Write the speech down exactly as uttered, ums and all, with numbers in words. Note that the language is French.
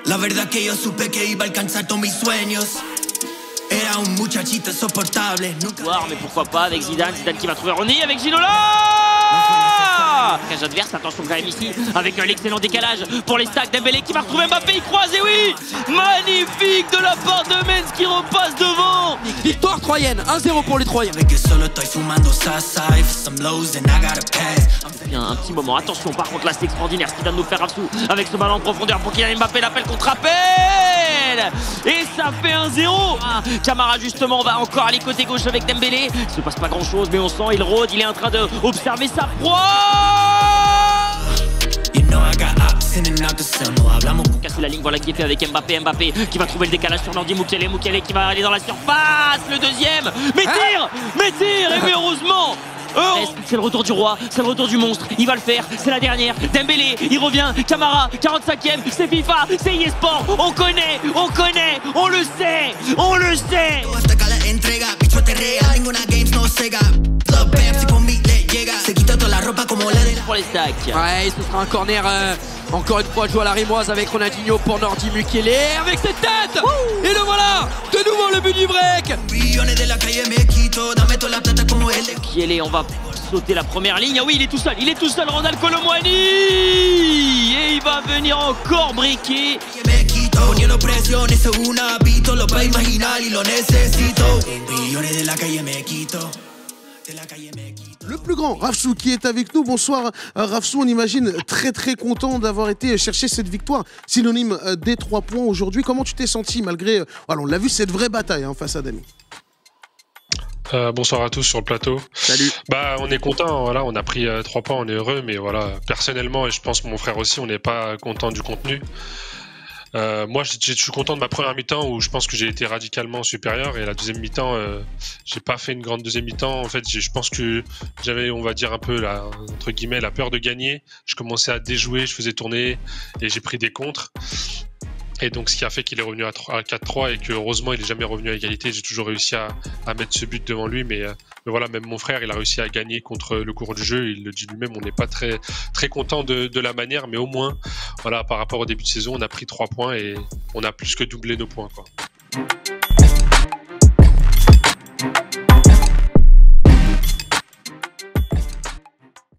La verdad que yo supe que iba a alcanzar todos mis sueños. Era un muchachito insoportable. Voir, mais pourquoi pas avec Zidane, Zidane qui va trouver Ronny avec Ginola. Cage adverse, attention quand même ici, avec l'excellent décalage pour les stacks. Dembélé qui va retrouver Mbappé, il croise, et oui, magnifique de la part de Menz qui repasse devant. Victoire troyenne, un zéro pour les Troyens. Bien, un petit moment, attention par contre là c'est extraordinaire ce qu'il vient de nous faire Rafsou avec ce ballon en profondeur pour Kylian Mbappé, l'appel contre appel. Et ça fait un zéro. ah, Camara justement va encore aller côté gauche avec Dembélé. Il se passe pas grand chose mais on sent il rôde, il est en train d'observer sa proie. Casser la ligne, voilà qui est fait avec Mbappé, Mbappé qui va trouver le décalage sur Nordi Mukele, Mukele qui va aller dans la surface, le deuxième, mais tire, mais tire, et mais heureusement. Oh, c'est le retour du roi, c'est le retour du monstre, il va le faire, c'est la dernière, Dembélé, il revient, Camara, quarante-cinquième, c'est FIFA, c'est eSport, on connaît, on connaît, on le sait, on le sait. Pour les stacks. Ouais, ce sera un corner euh, encore une fois joué à la Rémoise avec Ronaldinho pour Nordi Mukele avec cette tête. Ouh. Et le voilà, de nouveau le but du break. Mukele, on va sauter la première ligne. Ah oui, il est tout seul, il est tout seul, Ronald Colomwani. Et il va venir encore briquer. Le plus grand, Rafsou, qui est avec nous. Bonsoir Rafsou, on imagine très très content d'avoir été chercher cette victoire, synonyme des trois points aujourd'hui. Comment tu t'es senti malgré, alors on l'a vu, cette vraie bataille hein, face à Dani? Euh, bonsoir à tous sur le plateau. Salut. Bah, on est content, voilà, on a pris euh, trois points, on est heureux, mais voilà, personnellement, et je pense mon frère aussi, on n'est pas content du contenu. Euh, moi, je, je suis content de ma première mi-temps où je pense que j'ai été radicalement supérieur, et la deuxième mi-temps, euh, j'ai pas fait une grande deuxième mi-temps. En fait, je pense que j'avais, on va dire un peu la, entre guillemets, la peur de gagner. Je commençais à déjouer, je faisais tourner et j'ai pris des contres. Et donc, ce qui a fait qu'il est revenu à quatre trois et que heureusement, il n'est jamais revenu à égalité. J'ai toujours réussi à, à mettre ce but devant lui. Mais, euh, mais voilà, même mon frère, il a réussi à gagner contre le cours du jeu. Il le dit lui-même, on n'est pas très, très content de, de la manière. Mais au moins, voilà, par rapport au début de saison, on a pris trois points et on a plus que doublé nos points, quoi.